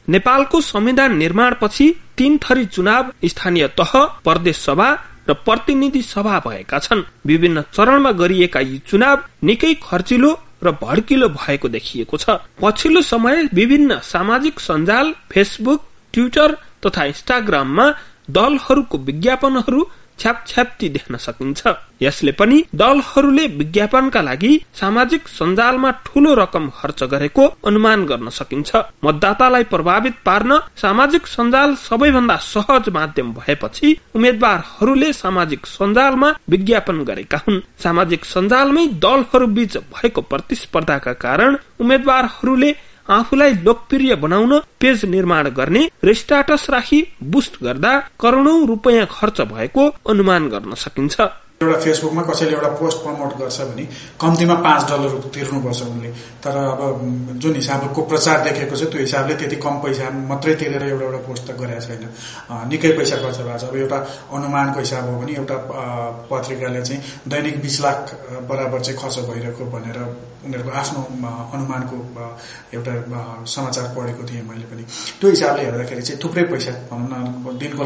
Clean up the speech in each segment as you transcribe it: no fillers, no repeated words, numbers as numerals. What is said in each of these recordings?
नेपालको संविधान निर्माणपछि 3 थरी चुनाव स्थानीय तह, प्रदेश सभा र प्रतिनिधि सभा भएका छन्। विभिन्न चरणमा गरिएका यी चुनाव निकै खर्चिलो र भड्किलो भएको देखिएको छ। पछिल्लो समय विभिन्न सामाजिक सञ्जाल फेसबुक, ट्विटर तथा इन्स्टाग्राममा दलहरूको विज्ञापनहरू छ्यापछ्याप्ती देख्न सकिन्छ। यसले पनि दलहरूले विज्ञापनका लागि सामाजिक सञ्जालमा ठूलो रकम खर्च गरेको अनुमान गर्न सकिन्छ। मतदातालाई प्रभावित पार्न सामाजिक सञ्जाल सबैभन्दा सहज माध्यम भएपछि उम्मेद्वारहरूले सामाजिक सञ्जालमा विज्ञापन गरेका हुन्। सामाजिक सञ्जालमै दलहरू बीच भएको प्रतिस्पर्धाका कारण उम्मेद्वारहरूले आफूलाई लोकप्रिय बनाउन पेज निर्माण गर्ने र स्ट्याटस राखी बुस्ट गर्दा करोडौं रुपैयाँ खर्च भएको अनुमान गर्न सकिन्छ। एउटा फेसबुकमा कसैले एउटा पोस्ट प्रमोट गर्छ भने कम्तीमा $5 तिर्नुपर्छ उनले। तर अब जुन हिसाबको प्रचार देखेको छ त्यो हिसाबले त्यति कम पैसा मात्रै तिरेर एउटा पोस्ट त गरेको छैन, निकै पैसा खर्च भएको छ। अब एउटा अनुमानको हिसाब हो भने एउटा पत्रिकाले चाहिँ दैनिक 20 लाख बराबर चाहिँ खर्च भइरहेको भनेर उनीहरूको आफ्नो अनुमानको एउटा समाचार पढेको थिएँ मैले पनि। त्यो हिसाबले हेर्दाखेरि चाहिँ थुप्रै पैसा, भनौँ न दिनको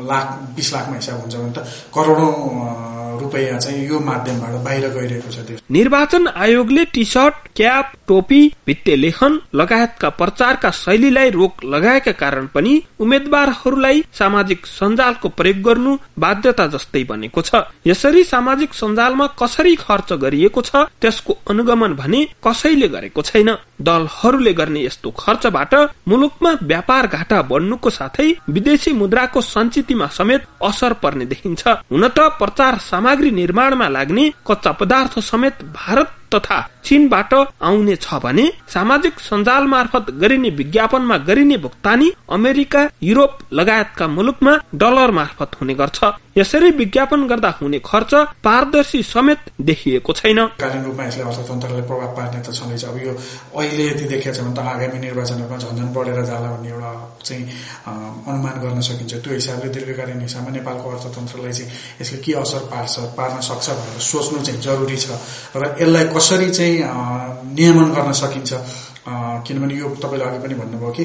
20 लाखमा हिसाब हुन्छ भने त करोडौं रुपैयाँ चाहिँ यो माध्यमबाट बाहिर गइरहेको छ। निर्वाचन आयोगले टी सर्ट, क्याप, टोपी, भित्ते लेखन लगायतका प्रचारका शैलीलाई रोक लगाएका कारण पनि उम्मेद्वारहरूलाई सामाजिक सञ्जालको प्रयोग गर्नु बाध्यता जस्तै बनेको छ। यसरी सामाजिक सञ्जालमा कसरी खर्च गरिएको छ त्यसको अनुगमन भने कसैले गरेको छैन। दलहरूले गर्ने यस्तो खर्चबाट मुलुकमा व्यापार घाटा बढ्नुको साथै विदेशी मुद्राको सञ्चितमा समेत असर पर्ने देखिन्छ। हुन त प्रचार सामग्री निर्माणमा लाग्ने कच्चा पदार्थ समेत भारत तथा चीनबाट आउने छ भने सामाजिक सञ्जाल मार्फत गरिने विज्ञापनमा गरिने भुक्तानी अमेरिका, युरोप लगायतका मुलुकमा डलर मार्फत हुने गर्छ। यसरी विज्ञापन गर्दा हुने खर्च पारदर्शी समेत देखिएको छैन। कालीन रूपमा यसले अर्थतन्त्रलाई प्रभाव पार्ने त छँदैछ। अब यो अहिले यति देखिएको छ भने त आगामी निर्वाचनहरूमा झन्झन बढेर जाला भन्ने एउटा चाहिँ अनुमान गर्न सकिन्छ। त्यो हिसाबले दीर्घकालीन हिसाबमा नेपालको अर्थतन्त्रलाई चाहिँ यसले के असर पार्न सक्छ भनेर सोच्नु चाहिँ जरुरी छ र यसलाई कसरी चाहिँ नियमन गर्न सकिन्छ। किनभने यो तपाईँले अघि पनि भन्नुभयो कि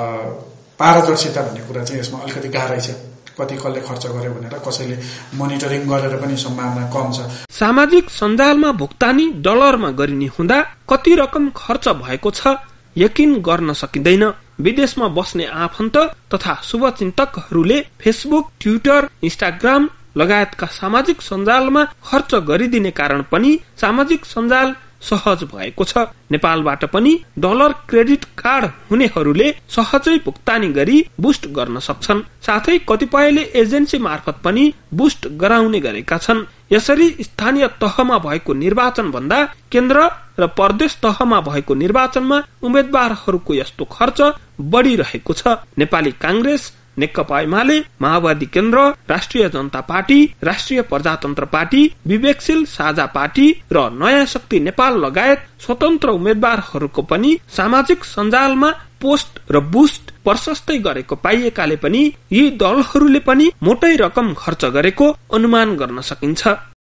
पारदर्शिता भन्ने कुरा चाहिँ यसमा अलिकति गाह्रै छ। कति कसले खर्च गर्यो भनेर कसैले मोनिटरिङ गरेर पनि सम्भावना कम छ। सामाजिक सञ्जालमा भुक्तानी डलरमा गरिने हुँदा कति रकम खर्च भएको छ यकिन गर्न सकिँदैन। विदेशमा बस्ने आफन्त तथा शुभचिन्तकहरूले फेसबुक, ट्विटर, इन्स्टाग्राम लगायतका सामाजिक सञ्जालमा खर्च गरिदिने कारण पनि सामाजिक सञ्जाल सहज भएको छ। नेपालबाट पनि डलर क्रेडिट कार्ड हुनेहरूले सहजै भुक्तानी गरी बुस्ट गर्न सक्छन्। साथै कतिपयले एजेन्सी मार्फत पनि बुस्ट गराउने गरेका छन्। यसरी स्थानीय तहमा भएको निर्वाचन भन्दा केन्द्र र प्रदेश तहमा भएको निर्वाचनमा उम्मेद्वारहरूको यस्तो खर्च बढिरहेको छ। नेपाली कांग्रेस, नेकपा एमाले, माओवादी केन्द्र, राष्ट्रिय जनता पार्टी, राष्ट्रिय प्रजातन्त्र पार्टी, विवेकशील साझा पार्टी र नयाँ शक्ति नेपाल लगायत स्वतन्त्र उम्मेद्वारहरूको पनि सामाजिक सञ्जालमा पोस्ट र बुस्ट प्रशस्तै गरेको पाइएकाले पनि यी दलहरूले पनि मोटै रकम खर्च गरेको अनुमान गर्न सकिन्छ।